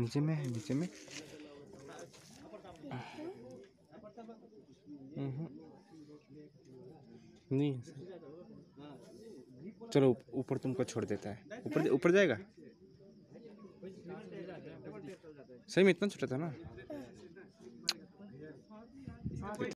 नीचे में है, नीचे में। नहीं है सर। चलो ऊपर तुमको छोड़ देता है। ऊपर ऊपर जाएगा। सही में इतना छोटा था ना।